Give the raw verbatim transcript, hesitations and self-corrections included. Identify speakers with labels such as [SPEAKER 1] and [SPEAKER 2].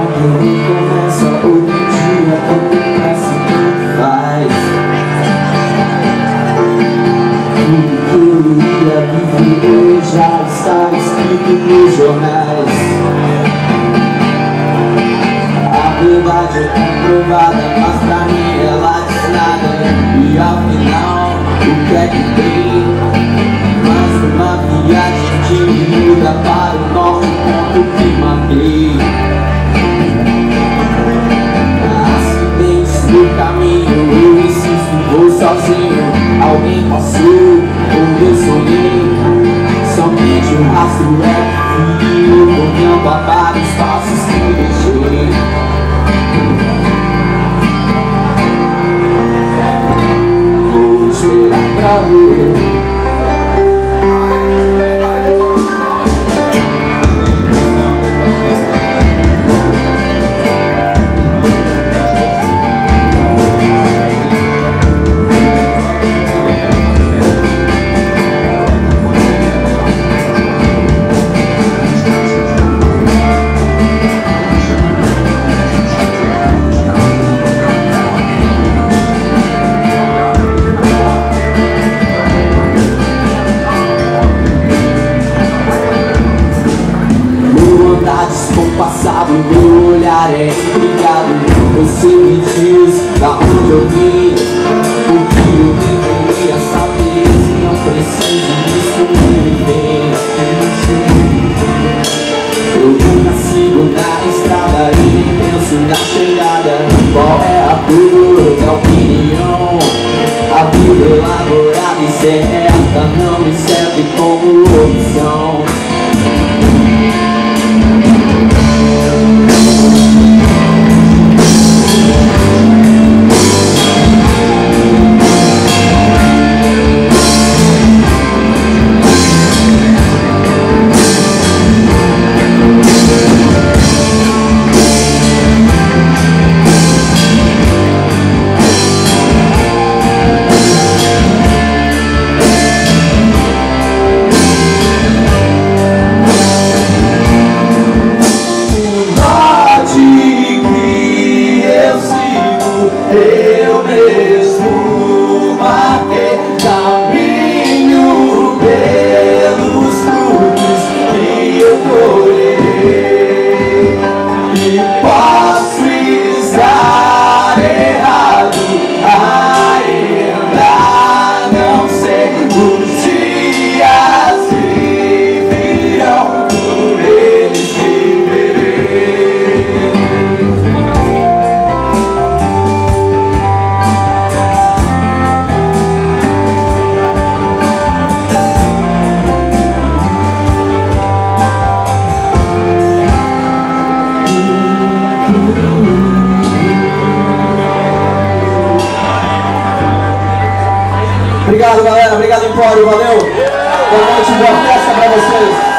[SPEAKER 1] Ontem recomeça, outro dia tanto pressa, tanto faz. Tudo que eu iria viver já está escrito nos jornais. A verdade é comprovada, mas pra mim ela diz nada. E afinal, o que é que tem? Mais uma viagem que me muda para o novo ponto que matei. Acidentes no caminho, eu insisto, vou sozinho. Alguém passou, ou eu sonhei. Somente o rastro é frio, correndo a vários passos que deixei. Vou esperar pra ver. Com o passado, meu olhar é ligado. Você me diz da onde eu vim, o que eu deveria saber. Se não preciso disso, me vem. Eu nunca sigo na estrada e nem penso na chegada. Qual é a tua opinião? A vida elaborada e certa não me serve como opção. Eu mesmo marquei caminho pelos frutos que eu colhei. E posso estar errado, ainda não sei. Os dias vivirão, por eles viverei. Obrigado, galera. Obrigado, Empório. Valeu. Boa noite, boa festa pra vocês.